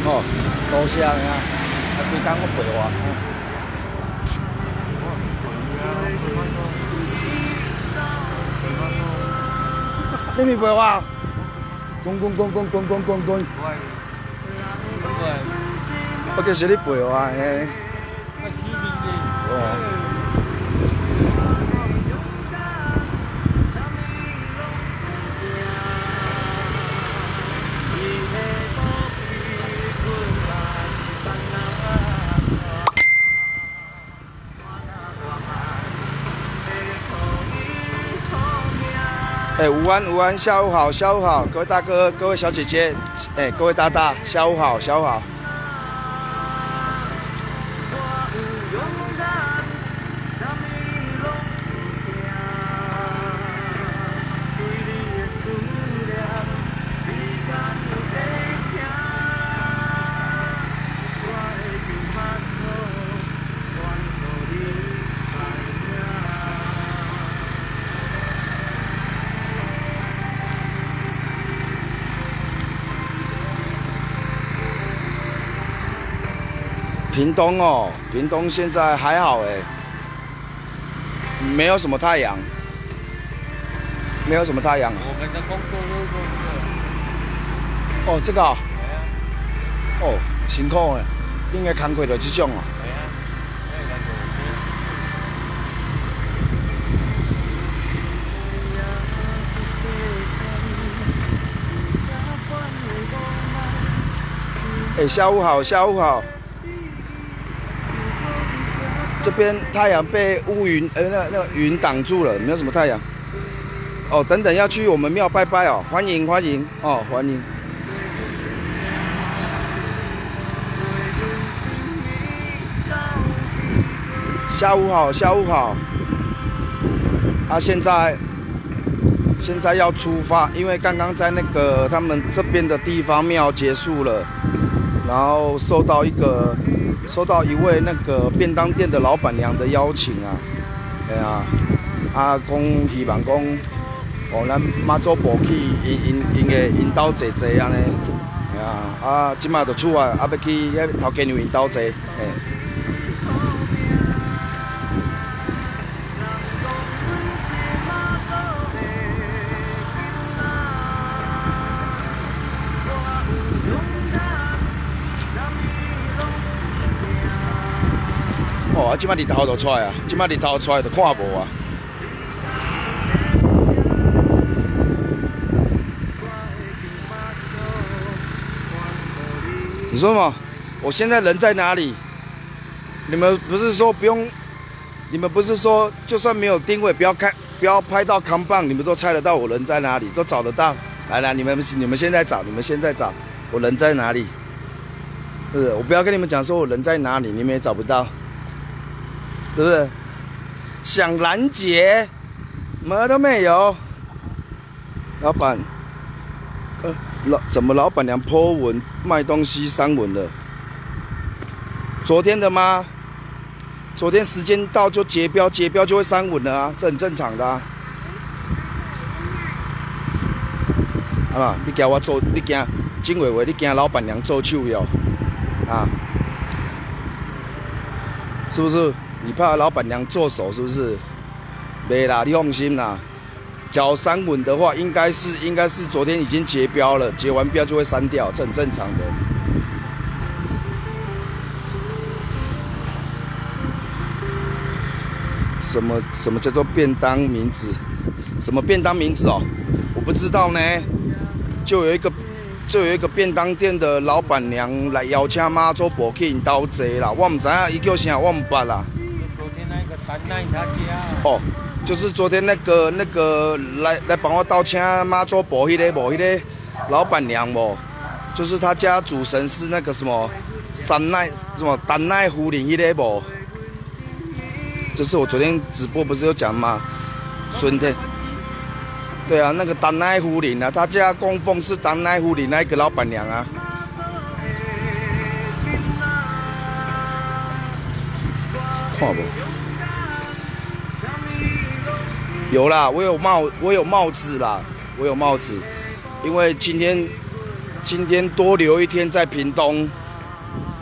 哦，多谢啊！啊，规工我陪我。你咪陪我？滚！我就是你陪我嘿。哦。 午安，下午好，各位大哥，各位小姐姐，各位大大，下午好。屏东现在还好没有什么太阳，我们的工作就是这个。哦，辛苦诶，恁个工课就这种哦。下午好。 这边太阳被乌云那个云挡住了，没有什么太阳。哦，等等要去我们庙拜拜哦，欢迎哦，欢迎。下午好。啊，现在要出发，因为刚刚在那个他们这边的地方庙结束了，然后收到一位那个便当店的老板娘的邀请啊，讲希望讲，咱妈祖婆去因兜坐安尼，即马就出来，要去迄头家娘因兜坐，即摆日头就出来啊！即摆日头出来就看无啊！你说嘛？我现在人在哪里？你们不是说不用？你们不是说就算没有定位，不要拍到扛棒，你们都猜得到我人在哪里，都找得到。来，你们现在找，我人在哪里？是不是？我不要跟你们讲说我人在哪里，你们也找不到。 对不对？想拦截，么都没有。老板，怎么老板娘 po 文卖东西删文了？昨天的吗？昨天时间到就截标就会删文了啊，这很正常的啊。你惊我做，你惊今伟，你惊老板娘做手哟？是不是？ 你怕老板娘做手是不是？没啦，你放心啦。假如删文的话，应该是昨天已经结标了，结完标就会删掉，这很正常的。什么叫做便当名字？什么便当名字哦？我不知道呢。就有一个便当店的老板娘来邀请妈祖婆去因兜坐啦，我唔知影伊叫啥，我唔捌啦。 哦，就是昨天那个来帮我道请妈祖婆迄个老板娘无，就是他家主神是那个什么丹奈福林迄个无，就是我昨天直播不是有讲吗？孙天，对啊，那个丹奈福林啊，他家供奉是丹奈福林那一个老板娘啊。看不？ 有啦，我有帽子啦，因为今天多留一天在屏东，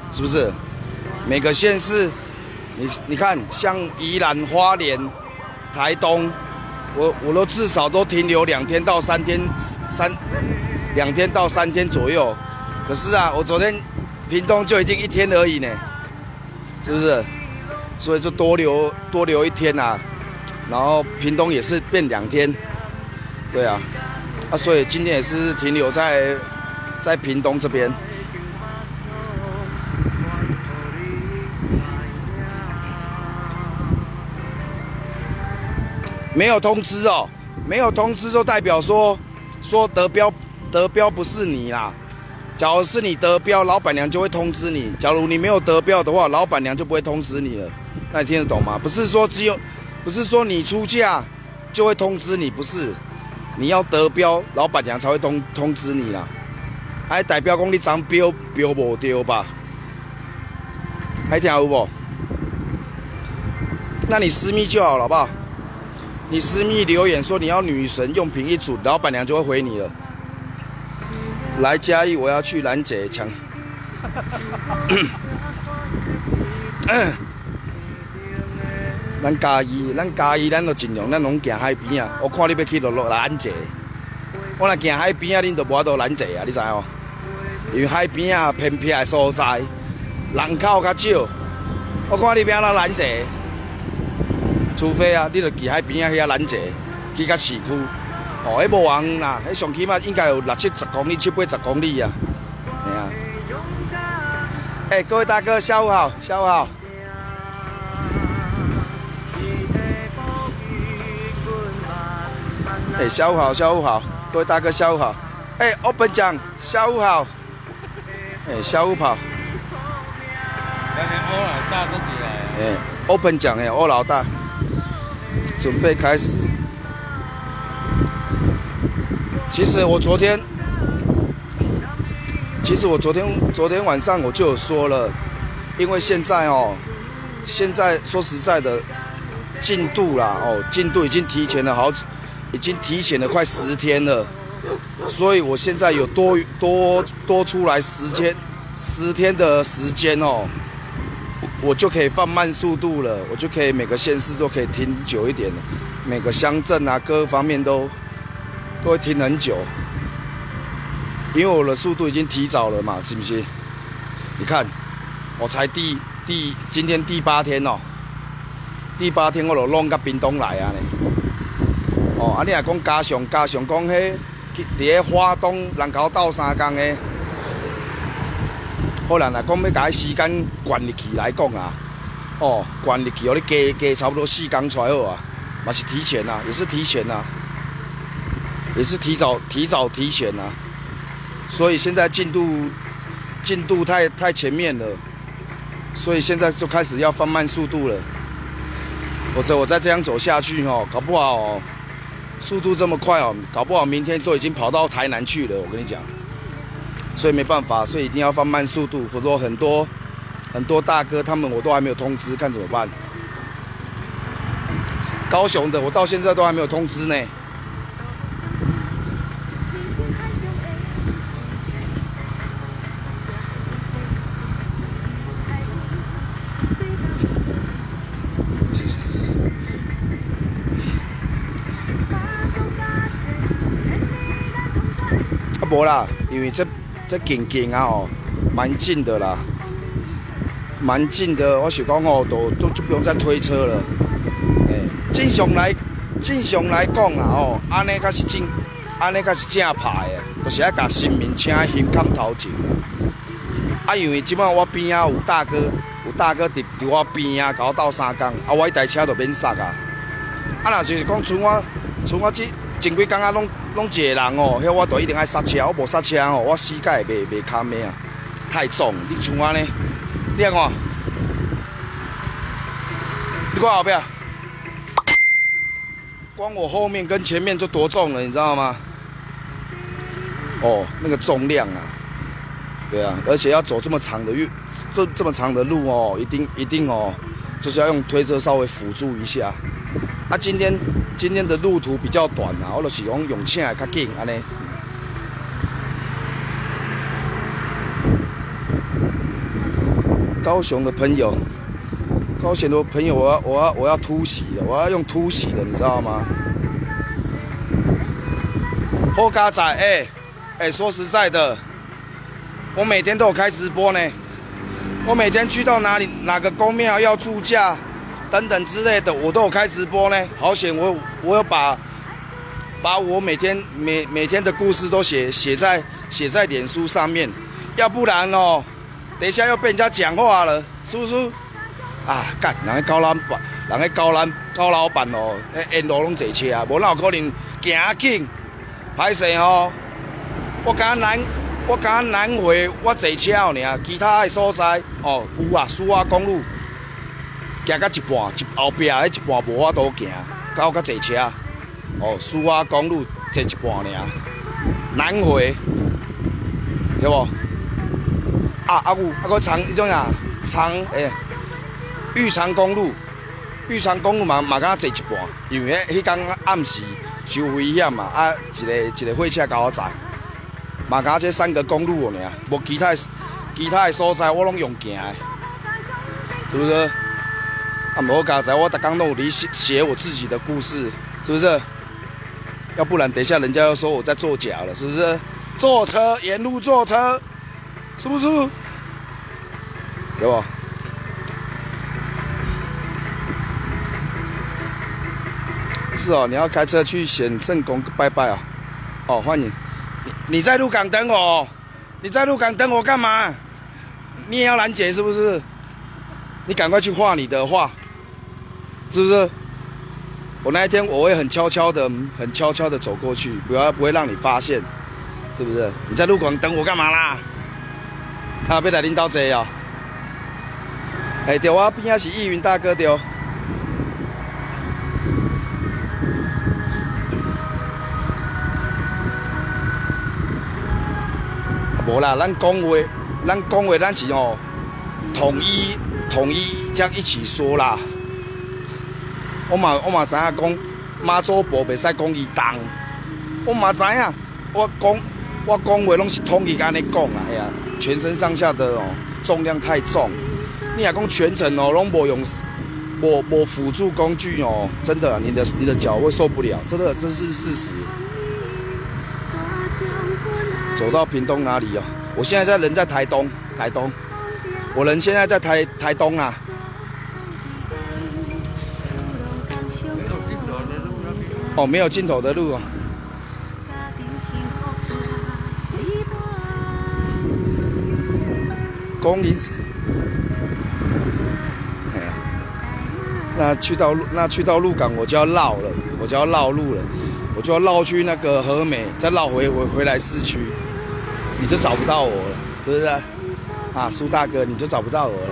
是不是？每个县市，你看，像宜兰、花莲、台东，我都至少都停留2天到3天，2天到3天左右。可是啊，我昨天屏东就已经1天而已呢，是不是？所以就多留1天啊，然后屏东也是变2天，对啊，所以今天也是停留在屏东这边。没有通知哦，没有通知就代表说得标不是你啦。假如是你得标，老板娘就会通知你；假如你没有得标的话，老板娘就不会通知你了。那你听得懂吗？不是说你出价就会通知你，不是，你要得标，老板娘才会通知你啦。还代表讲你张标无对吧？还听有无？那你私密就好了，好不好？你私密留言说你要女神用品1组，老板娘就会回你了。来嘉义，我要去兰姐抢。咱嘉义，咱就尽量咱拢行海边啊。我看你要去就兰姐，我若行海边啊，恁就无法度兰姐啊，你知哦？因为海边啊偏僻的所在，人口较少。我看你要哪兰姐？除非啊，你著去海边啊遐拦截，去到市区，哦，迄无远啦，迄上起码应该有60、70公里、70、80公里啊，嘿啊。各位大哥，下午好，下午好。下午好，下午好，各位大哥，下午好。Open 讲，下午好。下午好。 刚才欧老大都起来。 Open 讲欧老大。准备开始。其实我昨天晚上我就有说了，因为现在说实在的，进度已经提前了快10天了，所以我现在有多出来10天的时间哦。我就可以放慢速度了，我就可以每个县市都可以停久一点了，每个乡镇啊各方面都会停很久，因为我的速度已经提早了嘛，是不是？你看，我才今天第8天哦，第8天我就弄到屏东来啊呢。你若讲加上讲迄伫花东人口斗3工的。好啦，若讲要甲时间关入去来讲啊，关入去，互你加差不多4工出来好啊，嘛是提前啊，也是提前啊，也是提早提前啊，所以现在进度太前面了，所以现在就开始要放慢速度了，否则我再这样走下去搞不好速度这么快搞不好明天都已经跑到台南去了，我跟你讲。所以没办法，所以一定要放慢速度，否则很多大哥他们我都还没有通知，看怎么办。高雄的我到现在都还没有通知呢。谢谢。无啦，因为这近啊蛮近的啦，蛮近的。我想讲就不用再推车了。正常来讲啦安尼才是正牌的，就是要甲新民请先看头前。因为即摆我边啊有大哥伫我边啊，甲我斗3工，我迄台车就免刹啊。若就是讲像我前几工拢一个人迄我就一定爱刹车，我无刹车我膝盖袂堪的啊，太重。你像安尼，你看，你看后壁，光我后面跟前面就多重了，你知道吗？那个重量啊，对啊，而且要走这么长的路一定就是要用推车稍微辅助一下。今天的路途比较短我就是用请的较紧安尼。 高雄的朋友，我要突袭的，我要用突袭的，你知道吗？后嘎仔，说实在的，我每天都有开直播呢。我每天去到哪个公庙要住驾等等之类的，我都有开直播呢。好险，我有把我每天的故事都写在脸书上面，要不然哦，等一下又被人家讲话了，是不是？啊，干，人个高老板哦，沿路拢坐车，无哪有可能行紧？歹势吼，我敢南回我坐车尔，其他的所在哦有啊，苏花公路行到一半，后壁迄一半无法度行，到坐车哦，苏花公路坐一半尔，南回对无？啊个长迄种啊玉长公路嘛敢坐一半，因为迄天暗时受危险嘛，啊一个货车甲我载，嘛敢这3个公路尔，无其他的所在我拢用行的，是不是？啊，无刚才我逐工拢有咧写我自己的故事，是不是？要不然等一下人家又说我在作假了，是不是？坐车沿路坐车，是不是？有无？是哦，你要开车去显圣宫拜拜啊！哦，欢迎你在鹿港等我，你在鹿港等我干嘛？你也要拦截是不是？你赶快去画你的画，是不是？我那一天我会很悄悄的走过去，不会让你发现，是不是？你在鹿港等我干嘛啦？他要来领导坐哦。对，我边仔是易云大哥对。无啦，咱讲话，咱是吼统一这样一起说啦。我嘛知影讲妈祖婆袂使讲伊重，我嘛知影，我讲话拢是统一安尼讲啦，哎呀，全身上下的哦重量太重，你若讲全程哦拢无用无辅助工具哦，真的你的脚会受不了，真的这是事实。走到屏东哪里哦？我现在人在台东，我人现在在台东啊。哦，没有尽头的路哦。公里，哎呀，那去到鹿港我就要绕了，我就要绕路了，我就要绕去那个和美，再绕回来市区。你就找不到我了，是不是？啊，苏大哥，你就找不到我了。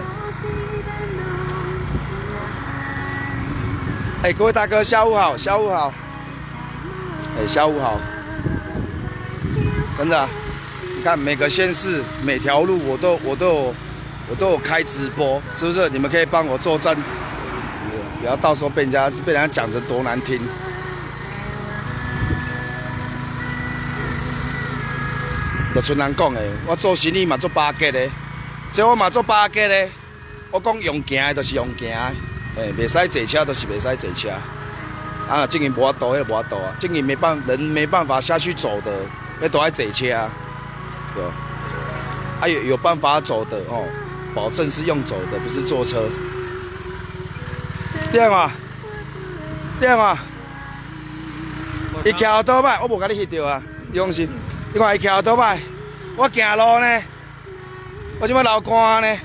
各位大哥，下午好，下午好。下午好。真的，你看每个县市、每条路我都有开直播，是不是？你们可以帮我作证，不要到时候被人家讲得多难听。就像人讲的，我做生意嘛做巴结的，这我嘛做巴结的。我讲用行的，就是用行的，袂使坐车，就是袂使坐车。啊，竟然无法度，迄无法度啊！竟然人没办法下去走的，那都爱坐车啊，对吧？啊有办法走的哦，保证是用走的，不是坐车。亮啊，伊骑后倒摆，我无甲你翕到啊，你放心。你看伊骑后倒摆，我行路呢，我即摆流汗呢。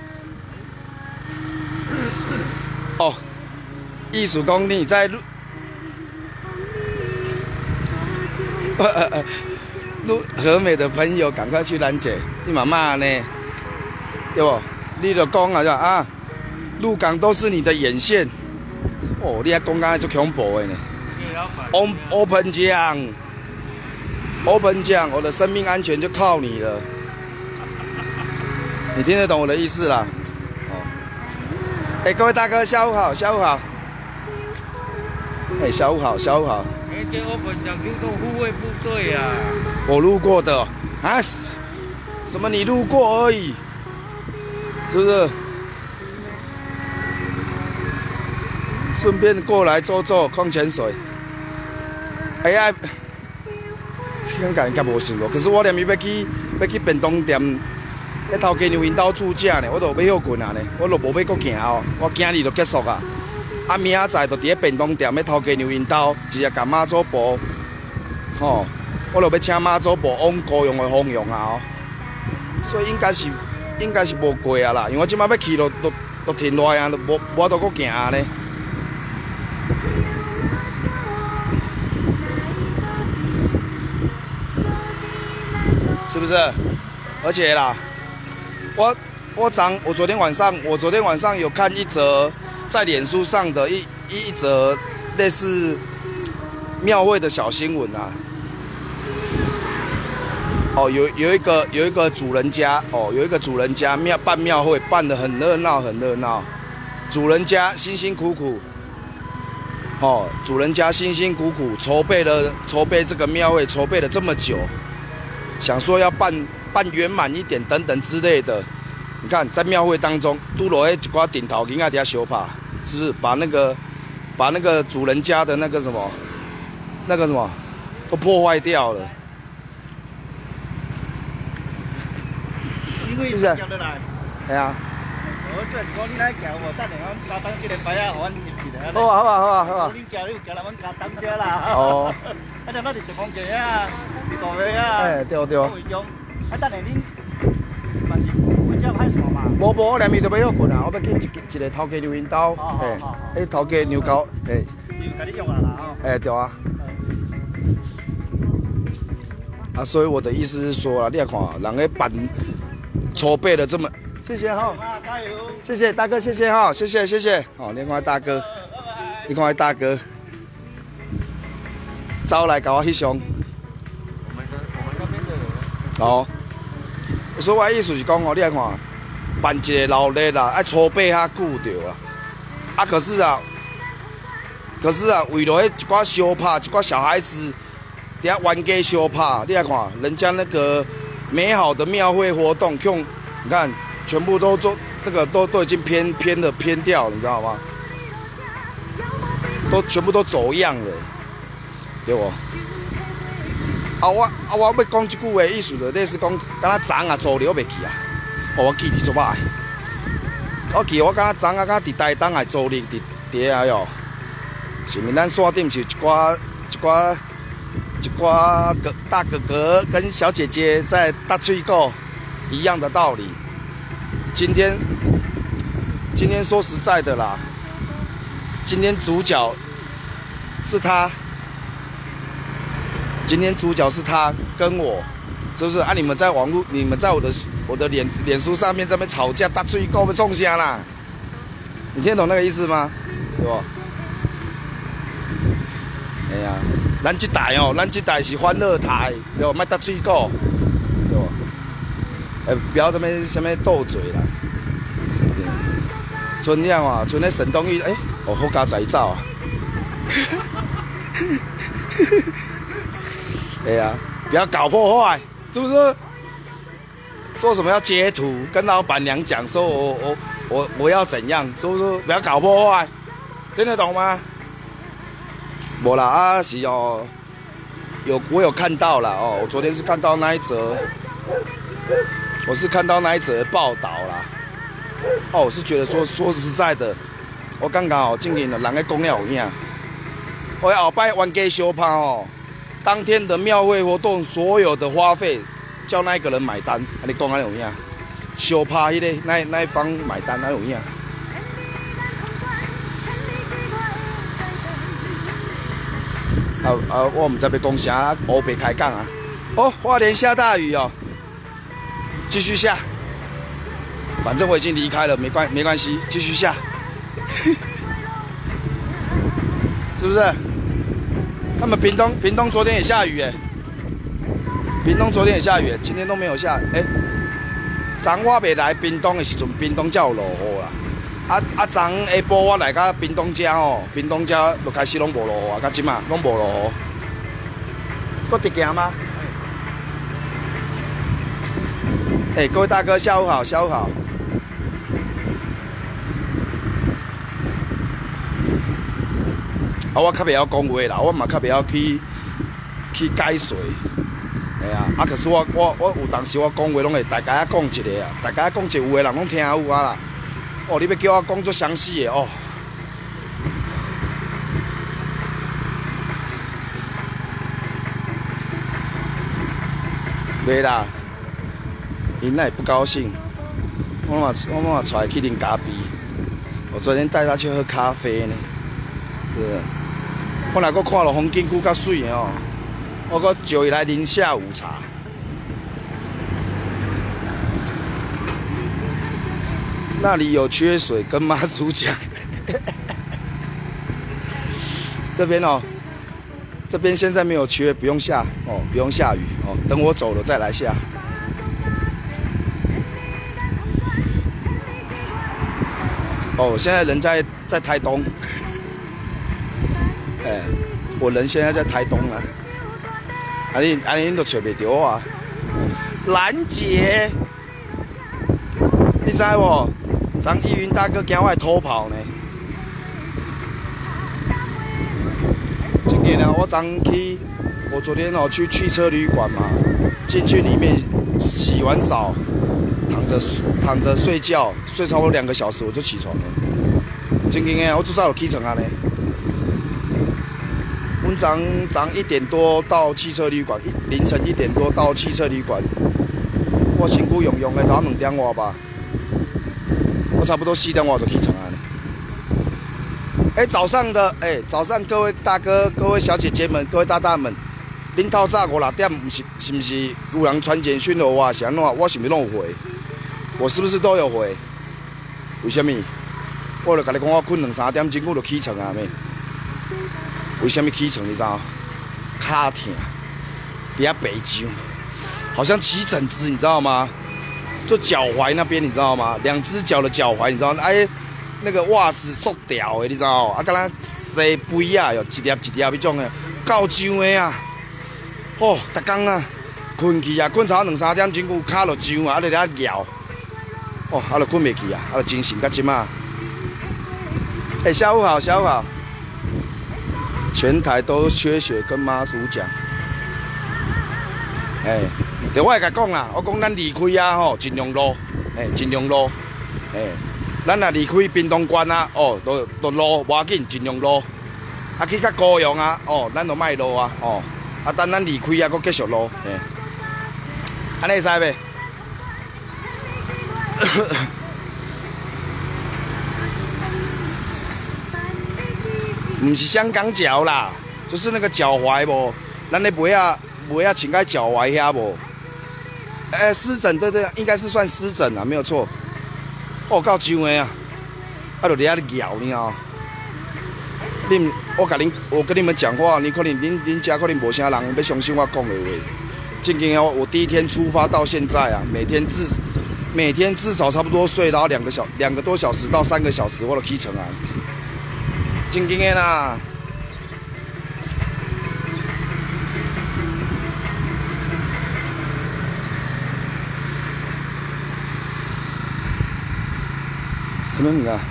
哦，艺术讲你在和美的朋友，赶快去拦截，你妈妈呢？对不？你就讲啊，鹿港都是你的眼线。哦，你还讲安尼足恐怖的呢。Open 讲，我的生命安全就靠你了。你听得懂我的意思啦？哦。各位大哥，下午好，下午好。下午好，下午好。 这Open讲流动护卫部队啊。 我路过的啊？什么？你路过而已，是不是？ 顺便过来做做矿泉水。哎呀，香港应该无想过，可是我连要去便当店，迄头家娘因兜住假呢，我都要休困啊呢，我都无要搁行哦，我今日就结束啊。啊，明仔载就伫咧便当店，迄头家娘因兜，直接甲妈祖婆，吼，我就要请妈祖婆往高雄的方向啊哦。所以应该是无过啊啦，因为我即摆要去都停落啊，都无法度搁行呢。是不是？而且啦，我昨天晚上有看一则在脸书上的一则类似庙会的小新闻啊。哦，有一个主人家哦，有一个主人家办庙会办得很热闹，很热闹。主人家辛辛苦苦，哦，主人家辛辛苦苦筹备这个庙会，筹备了这么久。想说要办圆满一点等等之类的，你看在庙会当中，拄落一寡顶头囡仔底下相拍，是不是把那个主人家的那个什么都破坏掉了？是不是？系啊。 我主要是讲你来行无，等下阮加当这个牌啊，互阮入一个。 好啊好啊好啊好啊。 你行，你有行来阮加当遮啦。 哦。 啊，咱那是一方节啊，一个月啊。 哎，对对。 会中，啊，等下恁嘛是回家派线嘛。 无，我连面都要困啊，我要去一个头家牛因兜，哎，头家牛沟，哎。 牛甲你用啊啦吼。 哎，对啊。啊，所以我的意思是说啊，你看，人家办筹备了这么。谢谢哈，加油！谢谢大哥，谢谢哈，谢谢。哦，你看大哥，你看大哥，招来搞我翕相。我们那边的人。 哦，所以我的意思是讲哦，你来看，办一个老热啦，爱筹备较久着啦。啊，可是啊，为了迄一寡相拍，一寡小孩子伫遐玩家相拍，你来看，人家那个美好的庙会活动，你看。全部都做那个都已经偏掉了，你知道吗？全部都走样了，对不？我要讲一句话，意思就类似讲，敢若昨啊走了我袂记啊，我记伫做歹。我记我敢若昨啊，敢伫台东啊走哩伫遐哟，是毋是咱线顶是一寡大哥哥跟小姐姐在搭水沟一样的道理。今天说实在的啦，今天主角是他，跟我，是不是啊？你们在我的脸书上面在那边吵架，搭水沟被冲瞎啦，你听懂那个意思吗？对不？哎呀，咱这台是欢乐台，对不？莫搭水沟，对不？不要这么什么斗嘴啦。像那沈东玉，好加才照啊！哎呀，不要搞破坏，是不是？说什么要截图，跟老板娘讲说我要怎样，是不是？不要搞破坏，听得懂吗？没啦啊，是哦，我有看到了哦，我昨天是看到那一则。我是看到那一则报道啦，我是觉得说实在的，我刚刚进行了人的公料有影，我后摆玩家相拍哦，当天的庙会活动所有的花费叫那一个人买单，你讲安有影？相拍那一方买单，安有影？我唔知要讲啥，乌白开讲啊！哦，花莲下大雨哦。继续下，反正我已经离开了，没关系，继续下，是不是？他们屏东昨天也下雨哎，屏东昨天也下雨，今天都没有下。昨我未来屏东的时阵，屏东才有落雨啦。昨下晡我来到屏东遮哦，屏东遮就开始拢无落雨啊，到即嘛拢无落雨。搁直行吗？各位大哥，下午好，下午好。 我较袂晓讲话啦，我嘛较袂晓去解说。哎呀，可是我有当时我讲话拢会大家讲一个啊，大家讲一个有的人拢听有啊啦。哦，你要叫我讲足详细的哦。袂啦，因那也不高兴。我嘛带他去啉咖啡。我昨天带他去喝咖啡呢。对。我若阁看到风景区较水哦，我阁叫伊来啉下午茶。那里有缺水，跟妈祖讲。这边哦。这边现在没有缺，不用下哦，不用下雨哦。等我走了再来下。哦，现在人在台东，哎，我人现在在台东啊。你都找袂到我啊？兰姐，你知无？张依云大哥惊我偷跑呢。我昨天哦去汽车旅馆嘛，进去里面洗完澡，躺着睡觉，睡超过2个小时我就起床了。真紧诶，我至少有起床啊呢。我早1点多到汽车旅馆，凌晨1点多到汽车旅馆，我身躯用用的，头2点外吧，我差不多4点外就起床啊呢。早上各位大哥、各位小姐姐们、各位大大们，恁透早5、6点，是不是有人传简讯给我？是安怎？我是不是拢有回？我是不是都有回？为什么？我就跟你讲，我困2、3点钟，我就起床啊妹。为什么起床？你知道？脚痛，底下北上，好像起疹子，你知道吗？就脚踝那边，你知道吗？2只脚的脚踝，你知道吗？那个袜子塑掉的，你知道？敢若西肥啊，哟，一粒一粒迄种的，够痒的啊！哦，逐工啊，困去啊，困超2、3点钟，有脚就痒啊，就咧摇。哦，就困袂去啊，就精神到即马。下午好，下午好。全台都缺水，跟妈祖讲。对，我会甲讲啦，我讲咱离开啊吼，尽量落，尽量落，咱若离开屏东县啊，哦，都落，无要紧，尽量落。去较高雄啊，哦，咱就莫落啊，哦，等咱离开啊，佫继续落，安尼会使袂？唔是香港脚啦，就是那个脚踝无，咱咧鞋啊穿在脚踝遐无。湿疹，对，应该是算湿疹啊，没有错。哦，够痒的啊，就伫遐咬你啊。我跟你们讲话，你可能恁家可能无啥人要相信我讲的话。正经哦，我第1天出发到现在啊，每天至少差不多睡到2个多小时到3个小时，我就起床啊。正经的啦。什么物啊？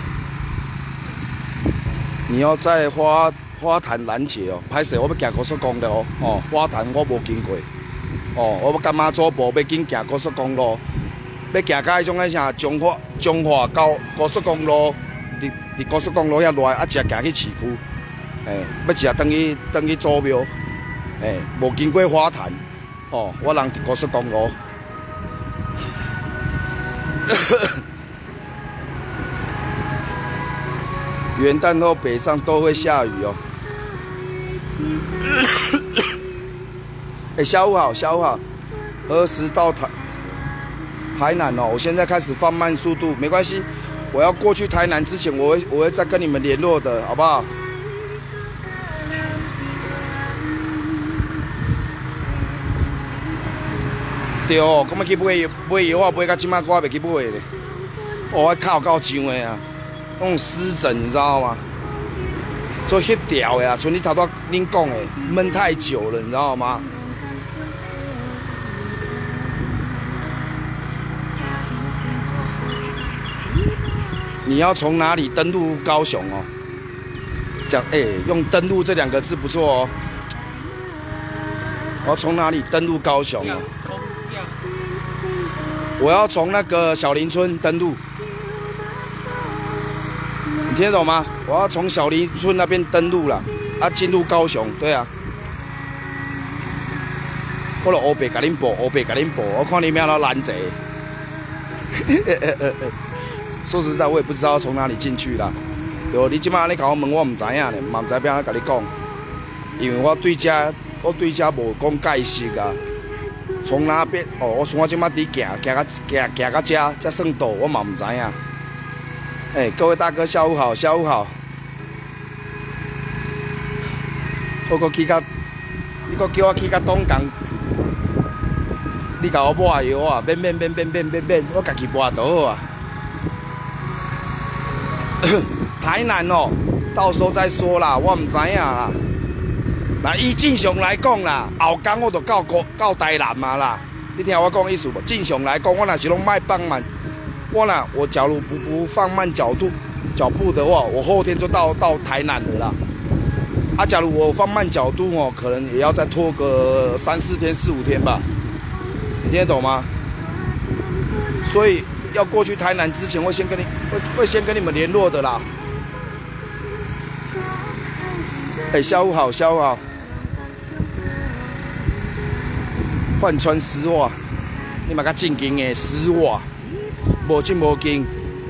你要在花坛拦截哦，歹势，我要行高速公路哦。花坛我无经过哦，我要干妈祖步要紧行高速公路，要行到迄种啥中华高速公路，伫高速公路遐内，直行去市区，要直转去祖庙，无经过花坛哦，我人伫高速公路。元旦后北上都会下雨哦。下午好，下午好。何时到台南哦？我现在开始放慢速度，没关系。我要过去台南之前，我会再跟你们联络的，好不好？对哦，咁要去买药啊，买到即摆我还袂去买咧。哦，我脚够痒的啊！那种湿疹，你知道吗？做翕掉的啊，像你头拄恁讲的，闷太久了，你知道吗？你要从哪里登陆高雄哦？ 讲用登陆这2个字不错哦。我要从哪里登陆高雄哦？我要从那个小林村登陆，你听得懂吗？我要从小林村那边登陆啦，进入高雄，对啊。我落乌白甲恁报，我看你们要拦贼。说实在，我也不知道从哪里进去啦。对，你即摆你甲我问，我唔知影咧，嘛唔知要安怎甲你讲，因为我对遮无讲解释啊。从哪边？我从我即摆伫行到遮算到，我嘛唔知影。各位大哥，下午好，下午好。我搁去到，你搁叫我去到东港，你甲我抹药啊？免，我家己抹就好啊。台南哦，到时候再说啦，我唔知影啦。那以正常来讲啦，后天我就到台南嘛啦。你听我讲意思无？正常来讲，我若是拢卖放慢，我假如不放慢脚步的话，我后天就到台南了啦。假如我放慢角度哦，可能也要再拖个3、4天、4、5天吧。你听得懂吗？所以要过去台南之前，会先跟你们联络的啦。下午好，下午好。换穿丝袜，你嘛较正经的丝袜，无正无经，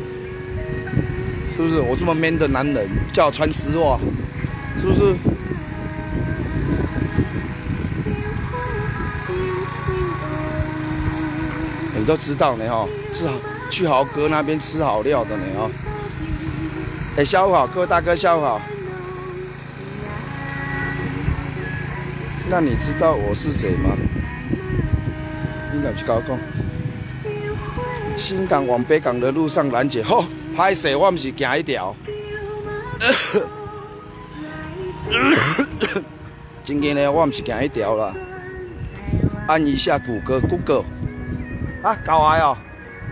是不是？我这么 man 的男人，叫我穿丝袜，是不是？你都知道呢哈，去豪哥那边吃好料的呢哈。下午好，各位大哥，下午好。那你知道我是谁吗？你敢去跟我讲？新港往北港的路上拦截，吼，歹势，我唔是行一条。真嘅呢，我唔是行一条啦。按一下谷歌 ，Google。啊，搞歪哦。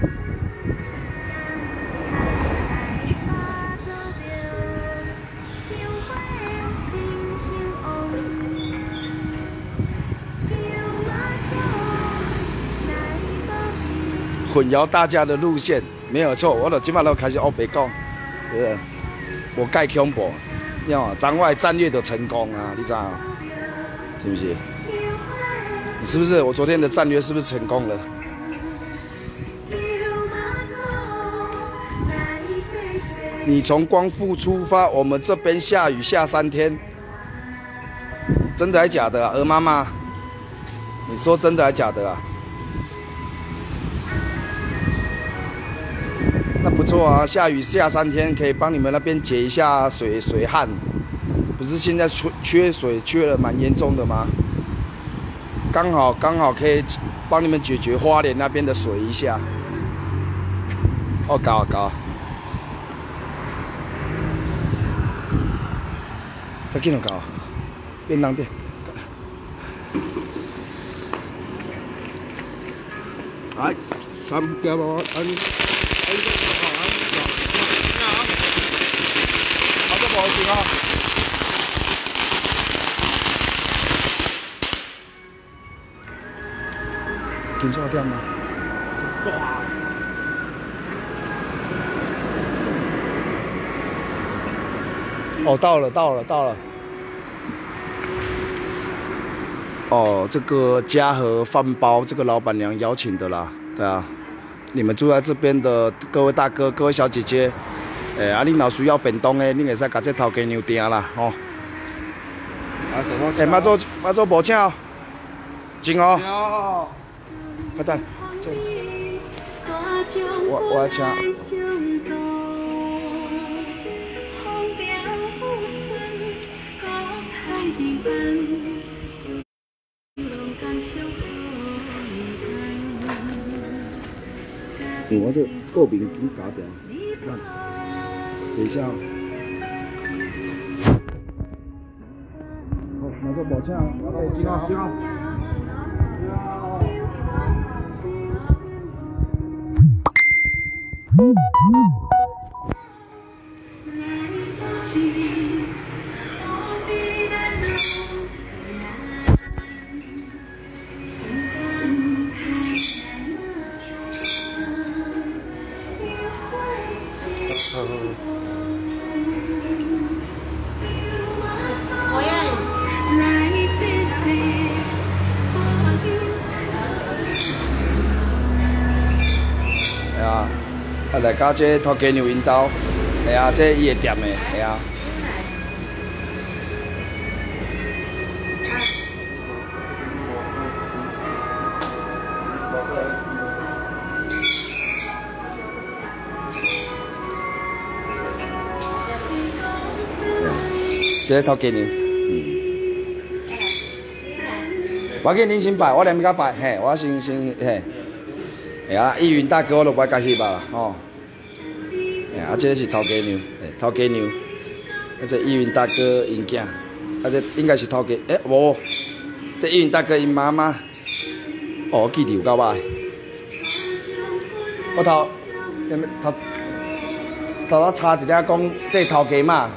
混淆大家的路线没有错，我就今晚都开始黑白讲，我盖恐怖，你看张外战略的成功啊，你知道是不是？你是不是？我昨天的战略是不是成功了？你从光复出发，我们这边下雨下3天，真的还假的啊？鹅妈妈，你说真的还假的啊？那不错啊，下雨下3天，可以帮你们那边解一下水旱。不是现在缺水缺了蛮严重的吗？刚好可以帮你们解决花莲那边的水一下。哦，搞。再紧就搞，便当店。来，咱家宝宝，好的，不好意思啊。紧抓点吗？抓。哦，到了。哦，这个嘉禾饭包，这个老板娘邀请的啦，对啊。你们住在这边的各位大哥、各位小姐姐，你若需要便当的，你会使甲这头家娘订啦，吼。马祖无请哦，真哦。快等，这我来请。我这个饼已经搞掉了，等一下。好，马上抱歉啊，金好。 哎呀，来到这头家娘因兜，哎呀，这伊的店的，哎呀。这头家娘，我给您先拜，我连甲拜，嘿，我先嘿，哎呀，义云大哥我就不爱甲翕啦，吼，哎啊，这是头家娘，头家娘，啊这义云大哥因囝，啊这应该是头家，无，这义云大哥因妈妈，哦，记得有够歹，我头查一下讲这头家嘛。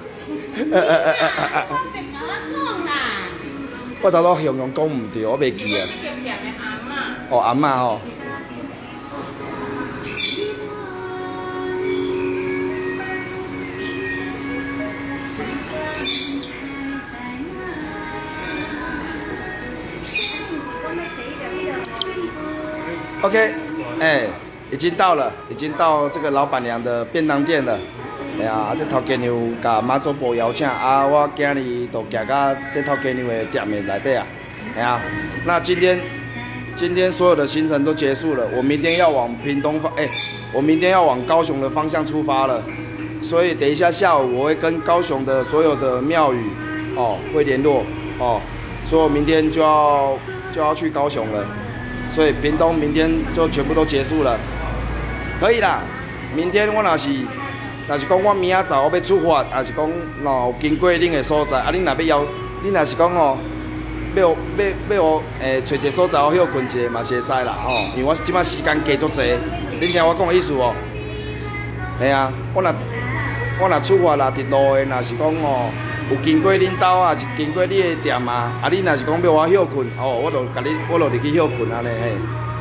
我头拄形容讲唔对，我袂记啊。哦，阿嬷哦。OK， 已经到了，已经到这个老板娘的便当店了。哎呀，这头家娘甲妈祖婆邀请啊，我今日就行到这头家娘的店面内底啊。哎呀，那今天所有的行程都结束了，我明天要往屏东我明天要往高雄的方向出发了，所以等一下下午我会跟高雄的所有的庙宇会联络所以我明天就要去高雄了，所以屏东明天就全部都结束了，可以啦。明天我若是讲我明仔早我要出发，还是讲若有经过恁的所在，啊，恁若是讲要我找一个所在我休困一下嘛是会使啦因为我即摆时间加足济，恁听我讲的意思无？嘿啊，我若出发啦，伫路的若是讲有经过恁兜啊，是经过你的店啊，啊，恁若是讲要我休困我就入去休困安尼嘿。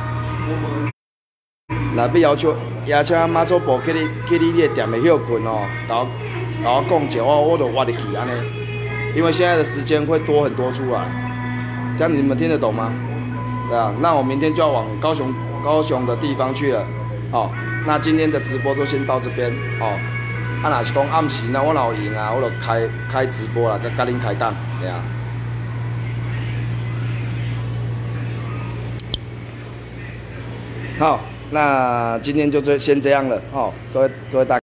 若要邀请妈祖婆去你的店的休困甲我讲一下，我就挖入去安尼，因为现在的时间会多很多出来，这样你们听得懂吗？对啊，那我明天就要往高雄的地方去了，那今天的直播就先到这边啊，若是讲暗时呢，我若有闲啊，我就开直播啦，甲恁开讲，对啊。好。那今天就先这样了，各位大。